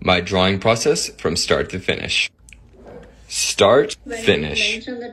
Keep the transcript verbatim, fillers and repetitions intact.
my drawing process from start to finish. Start, finish.